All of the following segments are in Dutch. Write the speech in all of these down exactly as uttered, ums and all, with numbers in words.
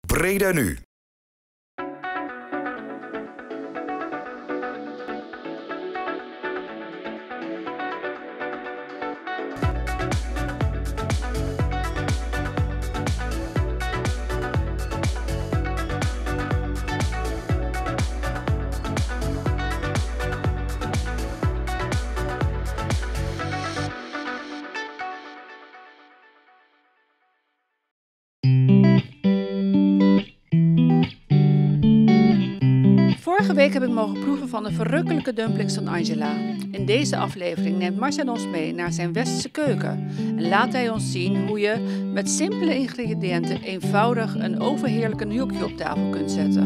Breda Nu. Vorige week heb ik mogen proeven van de verrukkelijke dumplings van Angela. In deze aflevering neemt Marcel ons mee naar zijn westerse keuken. En laat hij ons zien hoe je met simpele ingrediënten eenvoudig een overheerlijke gnocchi op tafel kunt zetten.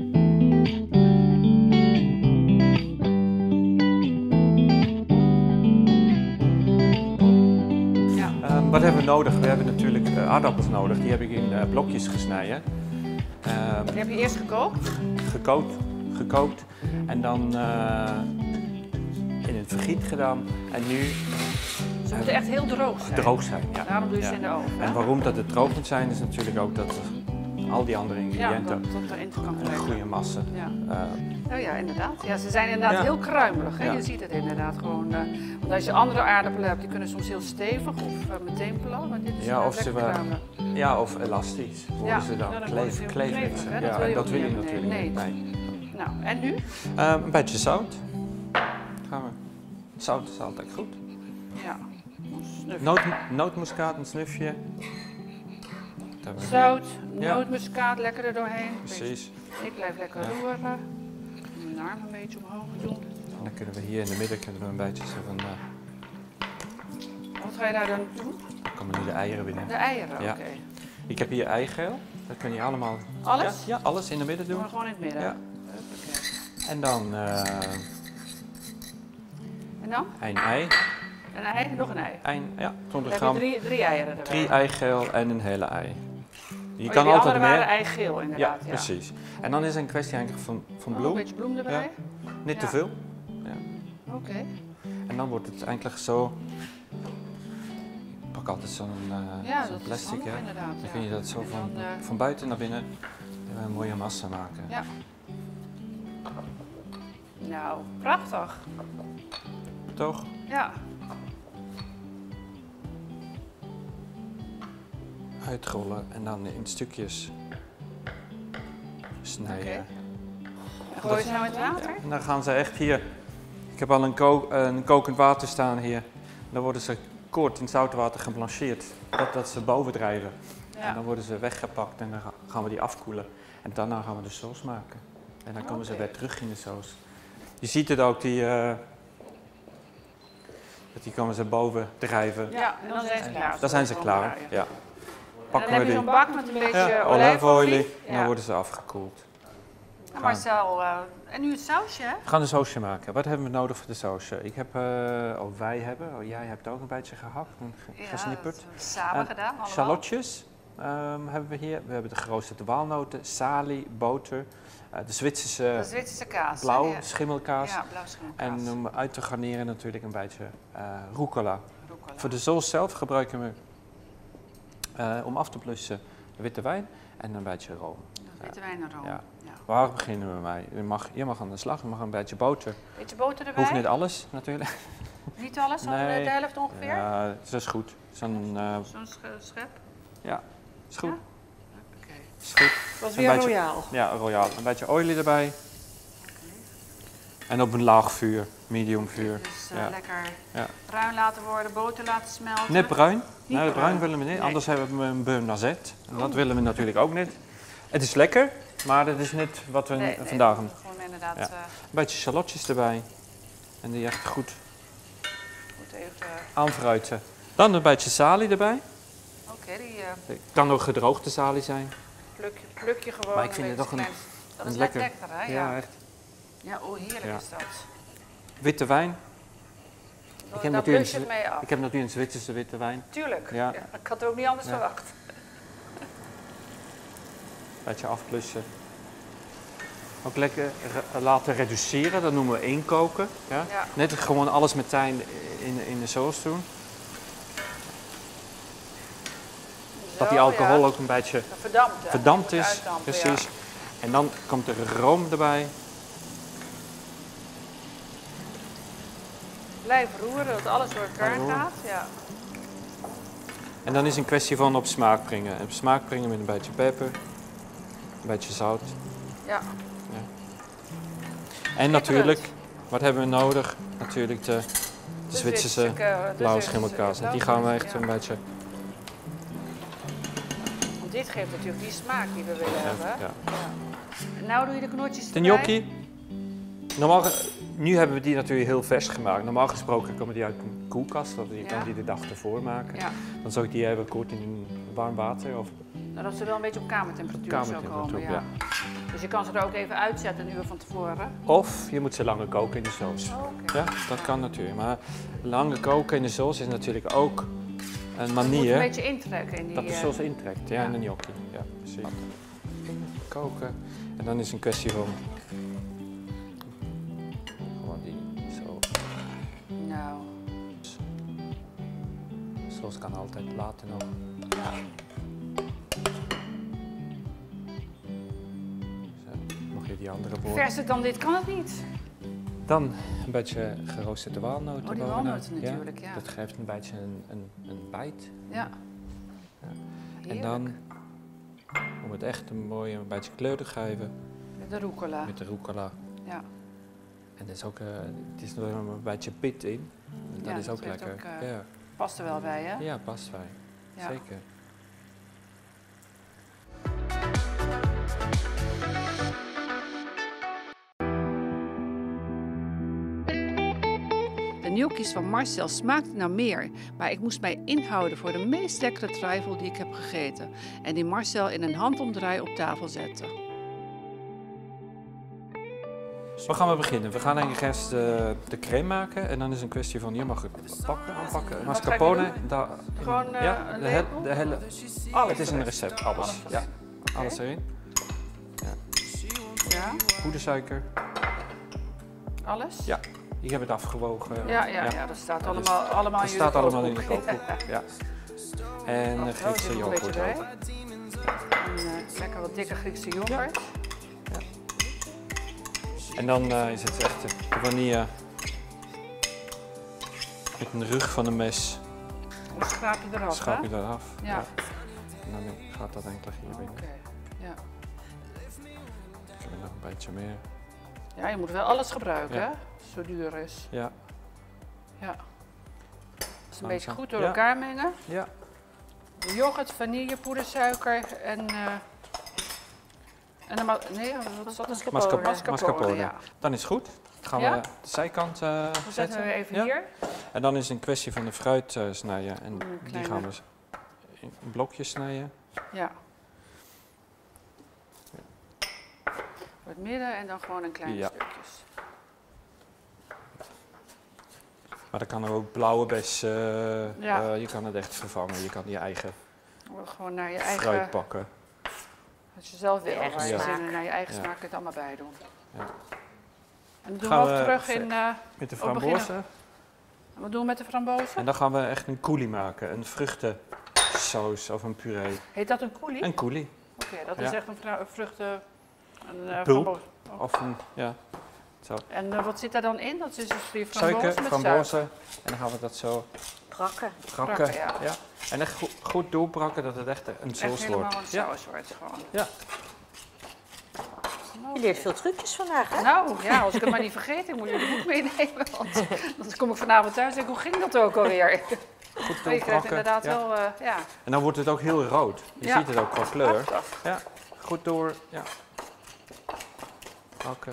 Ja. Um, wat hebben we nodig? We hebben natuurlijk uh, aardappels nodig. Die heb ik in uh, blokjes gesneden. Um, Die heb je eerst gekookt? Gekookt. gekookt en dan uh, in het vergiet gedaan en nu... Ze moeten echt heel droog zijn. Droog zijn, ja. Daarom doe je ja. ze in de oven. En waarom dat het droog moet zijn is natuurlijk ook dat al die andere ingrediënten ja, dat, dat erin kan een goede massa. Ja. Uh, oh ja, inderdaad. Ja, ze zijn inderdaad ja. heel kruimelig. Hè? Ja. Je ziet het inderdaad gewoon. Uh, want als je andere aardappelen hebt, die kunnen soms heel stevig of uh, meteen plat, maar dit is ja, uh, of lekker ze, kruimelig. Ja, of elastisch worden ja. ze dan, ja, dan kleef, kleverig. Ja, dat wil je, dat wil je natuurlijk nee. niet bij. Nou, en nu? Uh, een beetje zout. Gaan we. Zout is altijd goed. Ja. Noot, nootmuskaat, een snufje. Zout, nootmuskaat, ja. lekker er doorheen. Precies. Ik blijf lekker ja. roeren. Mijn arm een beetje omhoog doen. En dan kunnen we hier in de midden kunnen we een beetje zo van. Uh... Wat ga je daar dan doen? Dan komen nu de eieren binnen. De eieren, ja. oké. Okay. Ik heb hier eigeel. Dat kun je allemaal. Alles? Ja, ja, alles in de midden doen. Maar gewoon in het midden. Ja. En dan. Uh... En dan? Een ei. Een ei, nog een ei. Een, ja, twintig gram. gram. Drie, drie eieren erbij. Drie eigeel en een hele ei. Je oh, kan die altijd andere meer. waren eigeel inderdaad. Ja, ja, precies. En dan is het een kwestie eigenlijk van, van bloem. Oh, een beetje bloem erbij. Ja. Niet ja. te veel. Ja. Oké. Okay. En dan wordt het eigenlijk zo. Ik pak altijd zo'n uh, ja, zo plastic. Ja, inderdaad. Dan ja. kun je dat zo van, dan, uh... van buiten naar binnen een mooie massa maken. Ja. Nou, prachtig. Toch? Ja. Uitrollen en dan in stukjes snijden. Okay. En gooi je ze nou in het water? Ja, en dan gaan ze echt hier. Ik heb al een, ko een kokend water staan hier. Dan worden ze kort in zoutwater geblancheerd. Dat, dat ze boven drijven. Ja. En dan worden ze weggepakt en dan gaan we die afkoelen. En daarna gaan we de saus maken. En dan komen okay. ze weer terug in de saus. Je ziet het ook, die, uh, die komen ze boven drijven. Ja, en dan zijn ze klaar. Dan zijn ze klaar, ja. Pakken en dan heb je zo'n bak met een beetje ja, olijfolie. En dan ja. worden ze afgekoeld. En Marcel, uh, en nu het sausje, hè? We gaan een sausje maken. Wat hebben we nodig voor de sausje? Ik heb, uh, oh wij hebben, oh jij hebt ook een beetje gehakt en ja, gesnipperd. Dat hebben we samen uh, gedaan, allemaal. Shallotjes um, hebben we hier. We hebben de geroosterde walnoten, salie, boter. Uh, de Zwitserse, de Zwitserse kaas. blauw ja. schimmelkaas. Ja, blauw schimmelkaas. En om uit te garneren natuurlijk een beetje uh, rucola. rucola. Voor de saus zelf gebruiken we, uh, om af te blussen, witte wijn en een beetje room. Witte wijn en room. Ja. Ja. Waar beginnen we mee? Je mag, je mag aan de slag, je mag een beetje boter. Beetje boter erbij? Hoeft niet alles natuurlijk. Niet alles, nee. de helft ongeveer? Ja, dat is goed. Zo'n uh, Zo'n schep? Ja, is goed. Ja? Okay. Is goed. Het was weer beetje, royaal. Ja, royaal. Een beetje olie erbij. Okay. En op een laag vuur, medium vuur. Dus uh, ja. lekker ja. bruin laten worden, boter laten smelten. Net bruin. Niet nee, bruin. bruin willen we niet, nee. Anders hebben we een beurre noisette. En dat willen we natuurlijk ook niet. Het is lekker, maar dat is niet wat we nee, vandaag doen. Nee, gewoon inderdaad. Ja. Uh, een beetje shallotjes erbij. En die echt goed, goed even, uh, aanfruiten. Dan een beetje salie erbij. Oké, okay, die... Uh, het kan ook gedroogde salie zijn. Pluk, pluk je gewoon. Maar ik vind het toch een, klein, dat een is lekker. lekker, hè? Ja, ja, echt. Ja, oh heerlijk ja. is dat. Witte wijn. Ik heb, natuurlijk een, mee af. ik heb natuurlijk een Zwitserse witte wijn. Tuurlijk, ja. Ja, ik had het ook niet anders ja. verwacht. Beetje afplussen. Ook lekker re laten reduceren, dat noemen we inkoken. Ja? Ja. Net gewoon alles meteen in, in de saus doen. dat die alcohol ja. ook een beetje verdampt, verdampt is. Precies. Ja. En dan komt er room erbij. Blijf roeren, dat alles door elkaar gaat. Ja. En dan is het een kwestie van op smaak brengen. Op smaak brengen met een beetje peper, een beetje zout. Ja. ja. En natuurlijk, wat hebben we nodig? Natuurlijk de, de Zwitserse blauwe schimmelkaas. Die gaan we echt ja. een beetje... Want dit geeft natuurlijk die smaak die we willen ja, hebben. Ja. Ja. En nou doe je de knotjes erbij. De gnocchi. Normaal, nu hebben we die natuurlijk heel vers gemaakt. Normaal gesproken komen die uit een koelkast, dat je ja. kan die de dag ervoor maken. Ja. Dan zou ik die even kort in warm water. Of... Nou, dat ze wel een beetje op kamertemperatuur, kamertemperatuur zo komen. Ja. Ja. Dus je kan ze er ook even uitzetten een uur van tevoren. Of je moet ze langer koken in de saus. Oh, okay. Ja, dat kan natuurlijk. Maar langer koken in de saus is natuurlijk ook een manier. Je moet een beetje intrekken in die... Dat de saus intrekt, ja, ja. in de gnocchi. Ja, precies. Koken. En dan is het een kwestie van... Zoals kan altijd later nog. Ja. Zo, nog hier die andere boord. Verser dan dit kan het niet. Dan een beetje geroosterde walnoten. Oh, die walnoten natuurlijk, ja. ja. Dat geeft een beetje een, een, een bijt. Ja. ja. En dan, om het echt een mooie, een beetje kleur te geven. Met de rucola. Met de rucola. Ja. En er is ook uh, het is nog een beetje pit in. Dat ja, is ook dat lekker. Ook, uh, ja. Past er wel bij, hè? Ja, past bij. Ja. Zeker. De gnocchis van Marcel smaakten naar meer, maar ik moest mij inhouden voor de meest lekkere trifle die ik heb gegeten en die Marcel in een handomdraai op tafel zette. Zo gaan we beginnen. We gaan eigenlijk eerst de, de crème maken en dan is het een kwestie van, je mag het pakken, aanpakken. Mascarpone. Da, Gewoon uh, ja, een de, he, de hele, alles het is een recept, alles. alles. Ja, okay. Alles erin. Ja. Ja. Poedersuiker. Alles? Ja, ik heb het afgewogen. Ja, ja, ja. ja dat staat allemaal, dus, allemaal in je staat allemaal in de kookboek. Ja. En uh, Griekse yoghurt. En uh, lekker wat dikke Griekse yoghurt. Ja. En dan uh, is het echt de vanille met een rug van een mes. Dan schraap je eraf, Schraap je hè? eraf. Ja. ja. En dan gaat dat eigenlijk hierin. Oké, okay. ja. Ik heb nog een beetje meer. Ja, je moet wel alles gebruiken, ja. hè? Zo duur is. Ja. Ja. Dus een beetje goed door ja. elkaar mengen. Ja. De yoghurt, vanille, poedersuiker en... Uh, En dan, nee, wat is dat? Mascarpone. Mascarpone. Mascarpone. Ja. Dan is het goed. Dan gaan ja? we de zijkant uh, dan zetten. zetten we even ja. hier. En dan is het een kwestie van de fruit uh, snijden. En die gaan we in blokjes snijden. Ja. Voor het midden en dan gewoon in kleine ja. stukjes. Maar dan kan er ook blauwe bes. Uh, ja. uh, je kan het echt vervangen. Je kan je eigen gewoon naar je eigen fruit pakken. Als je zelf wil, waar je ja. zin in, naar je eigen smaak het allemaal bij doen. Ja. En dan doen gaan we ook terug in... Uh, met de frambozen. Wat doen we met de frambozen? En dan gaan we echt een coulis maken, een vruchtensaus of een puree. Heet dat een coulis? Een coulis. Oké, okay, dat ja. is echt een vruchten... Een uh, pulp. Oh. Of een, ja. Zo. En uh, wat zit daar dan in? Dat is dus die frambozen suiker, met frambozen. suiker. En dan gaan we dat zo... Brakken. Brakken, Brakken ja. ja. En echt goed, goed doorbrakken dat het echt een saus wordt. Echt helemaal een saus wordt ja. gewoon. Ja. Je leert veel trucjes vandaag, hè? Nou, ja, als ik het maar niet vergeet, ik moet je de boek meenemen. Want dan kom ik vanavond thuis en denk, hoe ging dat ook alweer? Goed doorbrakken. Maar je krijgt inderdaad ja. wel, uh, ja. En dan wordt het ook heel rood. Je ja. ziet het ook qua kleur. Achtig. Ja, goed door, ja. Oké.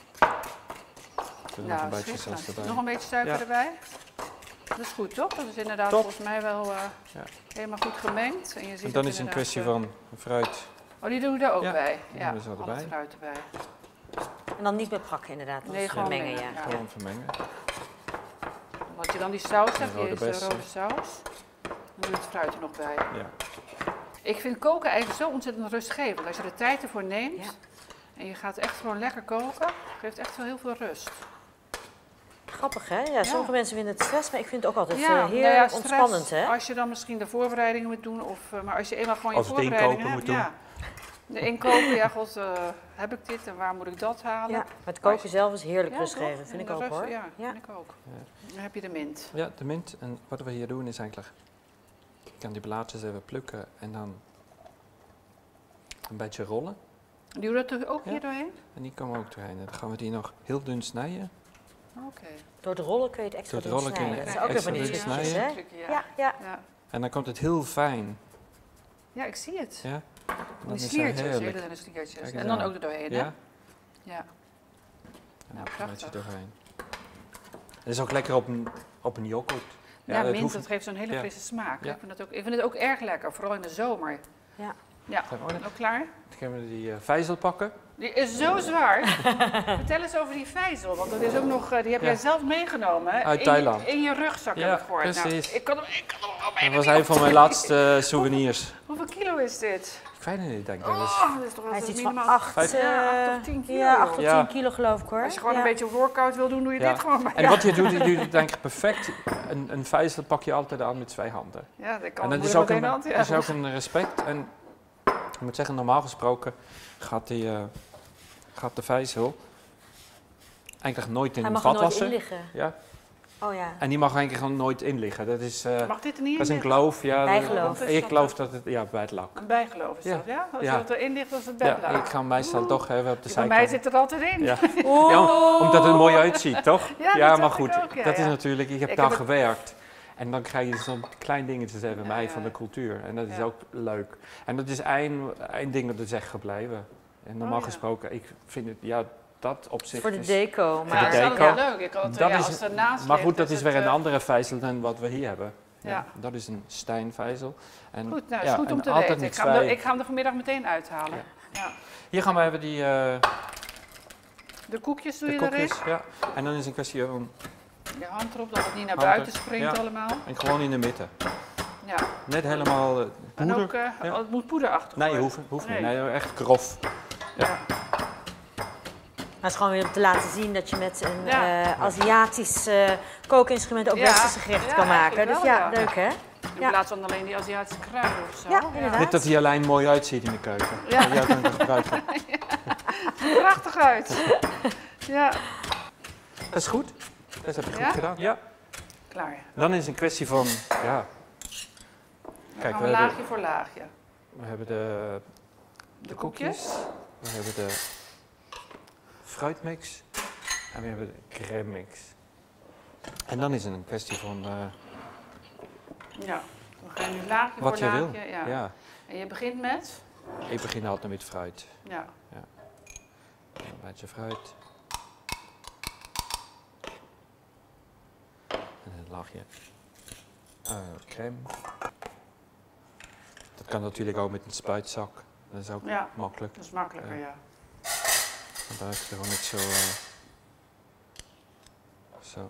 Nou, nog, een beetje erbij. nog een beetje suiker ja. erbij. Dat is goed, toch? Dat is inderdaad Top. volgens mij wel uh, ja. helemaal goed gemengd. En, je ziet en dan is het een kwestie uh, van fruit. Oh, die doen we er ook ja. bij? Ja, alle erbij. fruit erbij. En dan niet met brakken inderdaad, nee, gewoon mengen. mengen Ja. ja. Gewoon vermengen. Als je dan die saus hebt, rode die is de rode saus, dan doe je het fruit er nog bij. Ja. Ik vind koken eigenlijk zo ontzettend rustgevend. Als je er tijd ervoor neemt ja. en je gaat echt gewoon lekker koken, geeft echt wel heel veel rust. Grappig, hè? Ja, sommige Ja. mensen vinden het stress, maar ik vind het ook altijd Ja, uh, nou heerlijk ja, stress, ontspannend, hè? Als je dan misschien de voorbereidingen moet doen, of, uh, maar als je eenmaal gewoon je Als het voorbereidingen inkopen hebt. moet Ja. De inkopen, ja god, uh, heb ik dit en waar moet ik dat halen? Ja, maar het koken zelf is heerlijk Ja, rustgevend, toch? vind En ik de ook, rust- hoor. Ja, Ja. vind ik ook. Ja. Dan heb je de mint. Ja, de mint. En wat we hier doen is eigenlijk, je kan die blaadjes even plukken en dan een beetje rollen. Doe je dat er ook Ja. hier doorheen? En die komen ook doorheen. En dan gaan we die nog heel dun snijden. Oké. Okay. Door het rollen kun je het extra Door het rollen kun je snijden. het Dat is ook weer extra van die dun trucjes, snijden. hè? Ja, ja. Ja. En dan komt het heel fijn. Ja, ik zie het. Ja? En dan Die is het sliertjes, heerlijk. hele dunne sliertjes. Kijk eens En dan aan. ook er doorheen, hè? Ja? Ja. En Nou, dan een beetje prachtig. doorheen. Het is ook lekker op een, op een yoghurt. Ja, dat mint, hoeft- dat geeft zo'n hele Ja. frisse smaak. Ja. Ik, vind het ook, ik vind het ook erg lekker, vooral in de zomer. Ja. Ja, Zijn we ook net- ook klaar? Dan gaan we die uh, vijzel pakken. Die is zo zwaar. Vertel eens over die vijzel, want dat is ook nog, uh, die heb Ja. jij zelf meegenomen. Hè? Uit in, Thailand. In je rugzak Ja, heb ik gehoord. precies. Nou, ik kan hem, ik kan hem al Dat bijna was niet een van mijn laatste uh, souvenirs. Hoeveel kilo is dit? Ik weet het niet, ik denk dat is... Oh, dat is toch wel Hij is iets van minimaal acht, Vijf- Ja, uh, acht of tien kilo. Ja, acht of Ja. tien kilo geloof ik, hoor. Als je gewoon ja. een beetje workout wil doen, doe je Ja. dit gewoon bij. En wat je doet, je doet het denk ik perfect. Een, een vijzel pak je altijd aan met twee handen. Ja, dat kan En dat moet is je ook, meteen een, hand, ja. dat is ook een respect. En ik moet zeggen, normaal gesproken gaat, die, uh, gaat de vijzel eigenlijk nooit in Hij het mag er vat nooit wassen. in liggen. Ja. Oh ja. En die mag eigenlijk gewoon nooit in liggen. Dat is, uh, Mag dit er niet dat in is een liggen? geloof. Ja, Bijgeloof. dat- Ik geloof dat het ja, bij het lak. Een bijgeloof is Ja. dat, ja? Als Ja. het erin ligt, als het bed Ja, laat. ik ga hem meestal toch even op de Bij mij zijkant. zit er altijd in. Ja. Oeh. Ja, omdat het er mooi uitziet, toch? Ja, dat ja zag maar ik goed. ook, ja, dat is ja. natuurlijk, ik heb Ik daar heb het- gewerkt. En dan krijg je zo'n klein dingetje even Ja, mee ja, van de ja. cultuur. En dat is Ja. ook leuk. En dat is één, één ding dat is echt gebleven. En normaal Oh, ja. gesproken, ik vind het, ja, dat op zich Voor de is... deco. Voor Maar de dat is deco. altijd wel leuk. Ik had, Dat ja, is- als het ernaast Maar ligt, goed, dat is weer het, een eh, andere vijzel dan wat we hier hebben. Ja. Ja. Dat is een steinvijzel. En, Goed, nou, ja, is goed om en te altijd weten. Ik met ga, hem er, twee. ik ga hem er vanmiddag meteen uithalen. Ja. Ja. Hier gaan we even die uh, De koekjes doe de je koekjes. erin. Ja. En dan is het een kwestie van... Je hand erop, dat het niet naar Hand buiten er- springt ja. allemaal. En gewoon in de midden. Ja. Net helemaal uh, En poeder. ook, uh, Ja. het moet poederachtig Nee, worden. hoeft, hoeft niet. Nee. Nee, echt grof. Ja. Maar het is gewoon weer om te laten zien dat je met een Ja. uh, Aziatisch uh, kookinstrument ook Ja. westerse gerechten Ja, kan maken. eigenlijk Dus wel, ja, ja. leuk hè? In Ja. plaats van alleen die Aziatische kruiden of zo. Ja, inderdaad. Net dat hij alleen mooi uitziet in de keuken. Ja. Dat jij kunt gebruiken. Ziet er prachtig uit. Ja, Dat is goed. Dat heb je Ja? goed gedaan. Ja. klaar. Dan is het een kwestie van, ja, Dan Kijk, gaan we we hebben- laagje voor laagje. we hebben de, De, de koekjes. koekjes, we hebben de fruitmix en we hebben de crème mix. En dan is het een kwestie van uh, Ja, we gaan nu laagje wat voor je wil. laagje. Ja. Ja. En je begint met? Ik begin altijd met fruit. Ja. Een beetje fruit. En een laagje uh, crème. Dat kan natuurlijk ook met een spuitzak. Dat is ook Ja. makkelijk. Dat is makkelijker, ja. Dan blijft het gewoon niet zo. Uh, zo.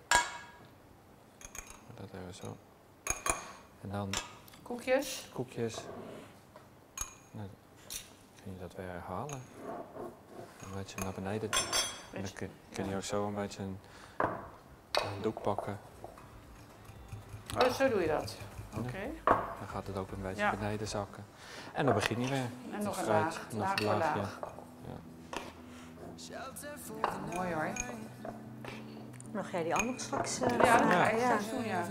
Dat even zo. En dan Koekjes. koekjes. Dan kun je dat weer herhalen. Een beetje naar beneden. En dan kun, kun je ook zo een beetje een, een doek pakken. Oh, zo doe je dat. Oké. Dan gaat het ook een beetje Ja. beneden zakken. En dan begin je weer. En nog Met een laag. fruit, nog Laag een voor laagje. laag. Ja. Ja, mooi hoor. Mag jij die andere straks? Uh, Ja, doen? dat ga Ja. je straks doen, ja.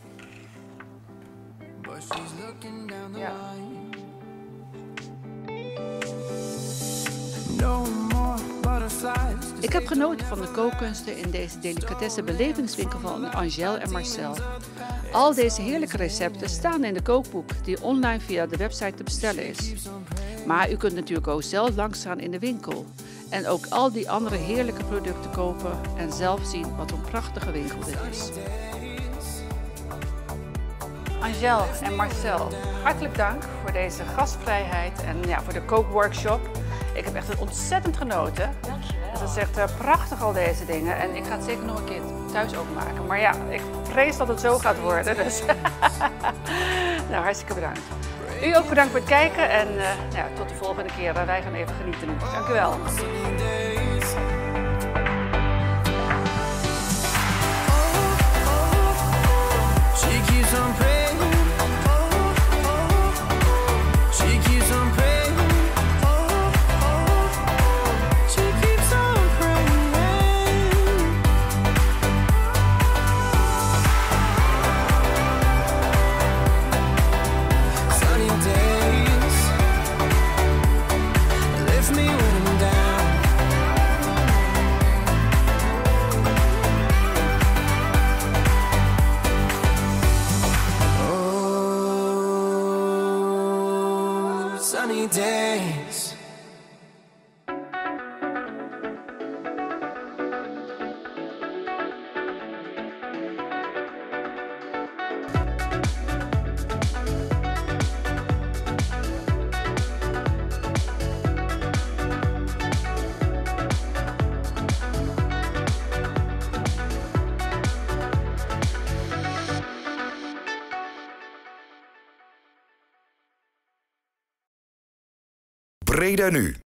Ja. Ik heb genoten van de kookkunsten in deze delicatesse belevingswinkel van Angèle en Marcel. Al deze heerlijke recepten staan in de kookboek die online via de website te bestellen is. Maar u kunt natuurlijk ook zelf langsgaan in de winkel. En ook al die andere heerlijke producten kopen en zelf zien wat een prachtige winkel dit is. Angèle en Marcel, hartelijk dank voor deze gastvrijheid en ja, voor de kookworkshop. Ik heb echt ontzettend genoten. Het is echt uh, prachtig al deze dingen en ik ga het zeker nog een keer thuis ook maken. Maar ja, ik vrees dat het zo gaat worden, dus nou, hartstikke bedankt. U ook bedankt voor het kijken en uh, ja, tot de volgende keer. Wij gaan even genieten. Dank u wel. keeps on praying. She keeps on praying. She keeps on praying. Sunny days lift me when I'm down. Oh, sunny days. Breda Nu.